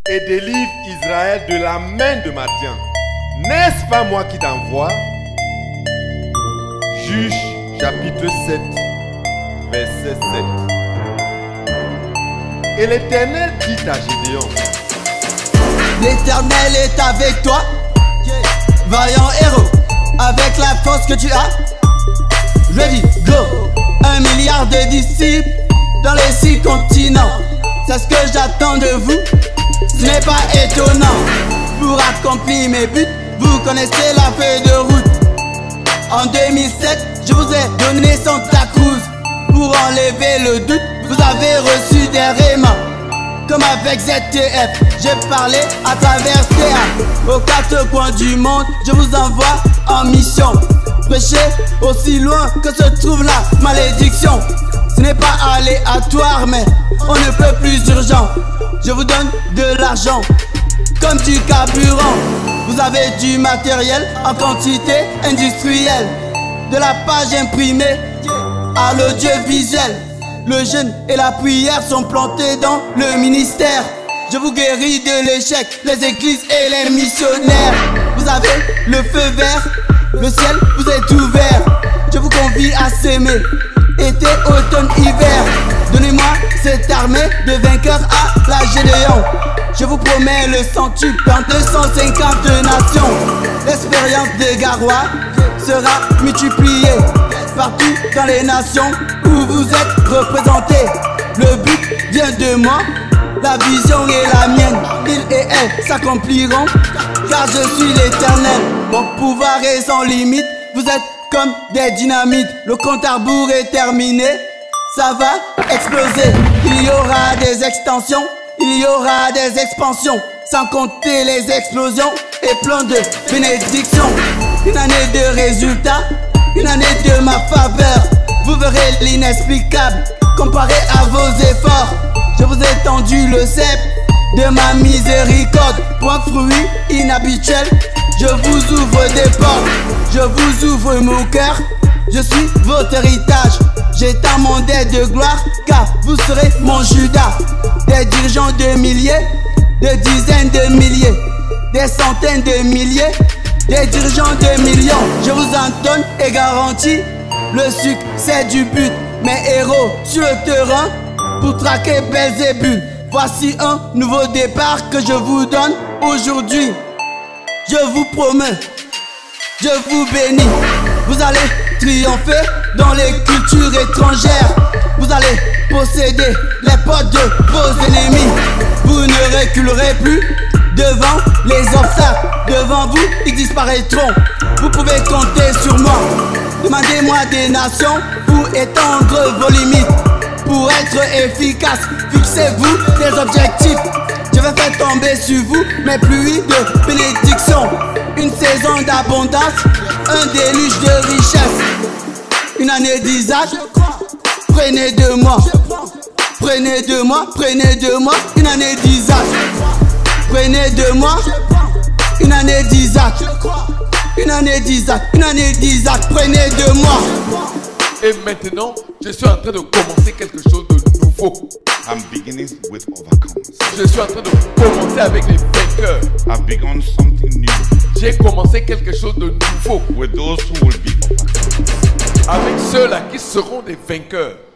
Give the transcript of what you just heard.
et délivre Israël de la main de Madian. N'est-ce pas moi qui t'envoie? Juge chapitre 7, verset 7. Et l'Éternel dit à Gédéon: L'Éternel est avec toi, vaillant héros, avec la force que tu as. Ready, go. 1 milliard de disciples dans les 6 continents. C'est ce que j'attends de vous, ce n'est pas étonnant. Pour accomplir mes buts, vous connaissez la feuille de route. En 2007, je vous ai donné Santa Cruz. Pour enlever le doute, vous avez reçu des rémas. Comme avec ZTF, j'ai parlé à travers TA. Aux 4 coins du monde, je vous envoie en mission. Prêchez aussi loin que se trouve la malédiction. Ce n'est pas aléatoire, mais on ne peut plus urgent. Je vous donne de l'argent comme du carburant. Vous avez du matériel en quantité industrielle, de la page imprimée à l'audiovisuel. Le jeûne et la prière sont plantés dans le ministère. Je vous guéris de l'échec, les églises et les missionnaires. Vous avez le feu vert, le ciel vous est ouvert. Je vous convie à s'aimer, été, automne, hiver. Donnez-moi cette armée de vainqueurs à la Gédéon. Je vous promets le centuple dans 250 nations. L'expérience de Garoua sera multipliée partout dans les nations où vous êtes représentés. Le but vient de moi, la vision est la mienne. Il et elle s'accompliront car je suis l'Éternel. Mon pouvoir est sans limite, vous êtes comme des dynamites. Le compte à rebours est terminé, ça va exploser. Il y aura des extensions, il y aura des expansions, sans compter les explosions et plein de bénédictions. Une année de résultats, une année de ma faveur. Vous verrez l'inexplicable comparé à vos efforts. Je vous ai tendu le cep de ma miséricorde. Pour un fruit inhabituel, je vous ouvre des portes. Je vous ouvre mon cœur, je suis votre héritage. J'étends mon dé de gloire, car vous serez mon Judas. Des dirigeants de milliers, de dizaines de milliers, des centaines de milliers, des dirigeants de millions. Je vous en donne et garantis le succès du but. Mes héros sur le terrain pour traquer Belzébul. Voici un nouveau départ que je vous donne aujourd'hui. Je vous promets, je vous bénis. Vous allez triompher dans les cultures étrangères. Vous allez posséder les portes de vos ennemis. Vous ne reculerez plus devant les obstacles. Devant vous, ils disparaîtront. Vous pouvez compter sur moi. Demandez-moi des nations pour étendre vos limites. Pour être efficace, fixez-vous des objectifs. Je vais faire tomber sur vous mes pluies de bénédiction. Une saison d'abondance, un déluge de richesse. Une année d'Isaac, prenez de moi. Prenez de moi, prenez de moi. Une année d'Isaac, prenez de moi. Une année d'Isaac, une année d'Isaac, une année d'Isaac, prenez de moi. Et maintenant, je suis en train de commencer quelque chose de nouveau. I'm beginning with overcomers. Je suis en train de commencer avec les vainqueurs. I've begun something new J'ai commencé quelque chose de nouveau with those who will be overcomers. avec ceux-là qui seront des vainqueurs.